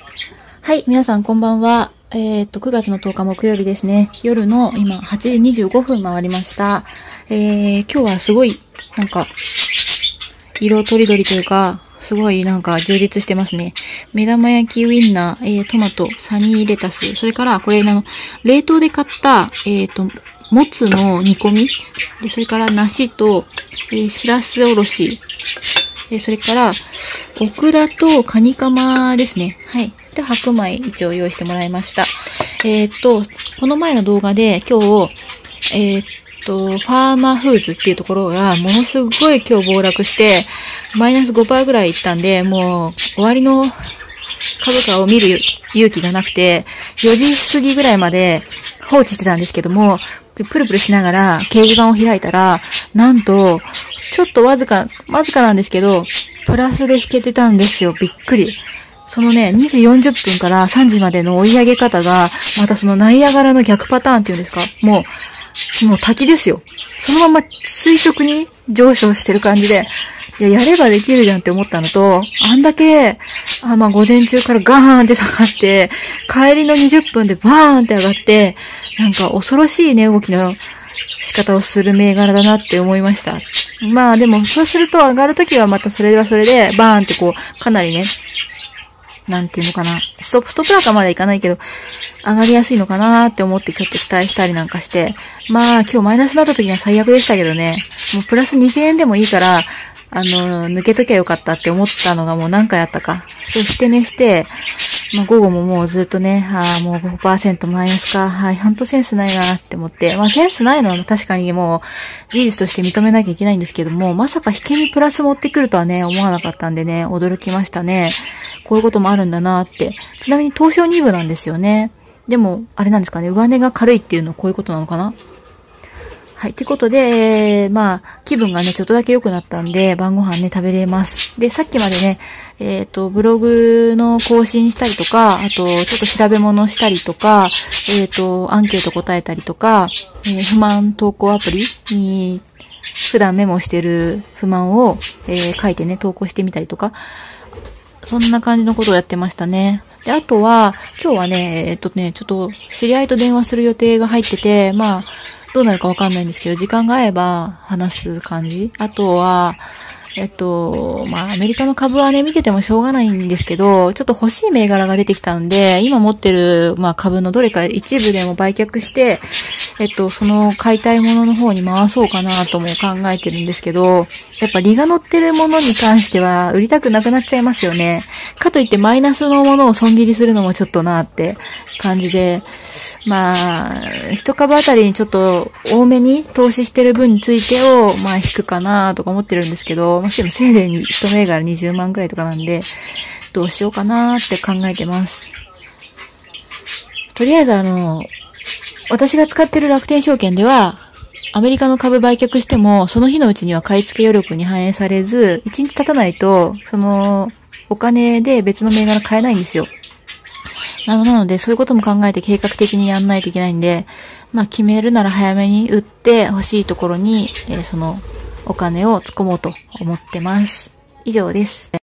はい、皆さんこんばんは。9月の10日木曜日ですね。夜の今8時25分回りました。今日はすごい、色とりどりというか、すごい充実してますね。目玉焼きウインナー、トマト、サニーレタス、それからこれ冷凍で買った、もつの煮込み、でそれから梨と、しらすおろし、それから、オクラとカニカマですね。はい。で、白米一応用意してもらいました。この前の動画で今日、ファーマーフーズっていうところがものすごい今日暴落して、マイナス 5% ぐらいいったんで、もう終わりの株価を見る勇気がなくて、4時過ぎぐらいまで放置してたんですけども、プルプルしながら掲示板を開いたら、なんと、ちょっとわずかなんですけど、プラスで引けてたんですよ。びっくり。そのね、2時40分から3時までの追い上げ方が、またそのナイアガラの逆パターンっていうんですか、もう滝ですよ。そのまま垂直に上昇してる感じで、やればできるじゃんって思ったのと、あんだけ、午前中からガーンって下がって、帰りの20分でバーンって上がって、恐ろしい値動きの仕方をする銘柄だなって思いました。でも、そうすると上がるときはまたそれはそれで、バーンってかなりね、なんていうのかな。ストップ高まではいかないけど、上がりやすいのかなって思ってちょっと期待したりなんかして。今日マイナスになった時には最悪でしたけどね。もうプラス2000円でもいいから、抜けときゃよかったって思ったのがもう何回あったか。そしてねして、午後ももうずっとね、もう 5% マイナスか。はい、ほんとセンスないなって思って。センスないのは確かにもう、事実として認めなきゃいけないんですけども、まさか引けにプラス持ってくるとはね、思わなかったんでね、驚きましたね。こういうこともあるんだなって。ちなみに東証2部なんですよね。でも、あれなんですかね、上値が軽いっていうのはこういうことなのかな。はい。ということで、気分がね、ちょっとだけ良くなったんで、晩ご飯ね、食べれます。で、さっきまでね、ブログの更新したりとか、あと、ちょっと調べ物したりとか、アンケート答えたりとか、不満投稿アプリに、普段メモしてる不満を、書いてね、投稿してみたりとか、そんな感じのことをやってましたね。で、あとは、今日はね、ちょっと、知り合いと電話する予定が入ってて、どうなるかわかんないんですけど、時間が合えば話す感じ。あとは、アメリカの株はね、見ててもしょうがないんですけど、ちょっと欲しい銘柄が出てきたんで、今持ってる、株のどれか一部でも売却して、その買いたいものの方に回そうかなとも考えてるんですけど、やっぱ利が乗ってるものに関しては売りたくなくなっちゃいますよね。かといってマイナスのものを損切りするのもちょっとなって感じで、一株あたりにちょっと多めに投資してる分についてを、引くかなとか思ってるんですけど、でもせいぜい一銘柄20万くらいとかなんで、どうしようかなって考えてます。とりあえず私が使ってる楽天証券では、アメリカの株売却しても、その日のうちには買い付け余力に反映されず、1日経たないと、そのお金で別の銘柄買えないんですよ。なので、そういうことも考えて計画的にやんないといけないんで、決めるなら早めに売って欲しいところに、そのお金を突っ込もうと思ってます。以上です。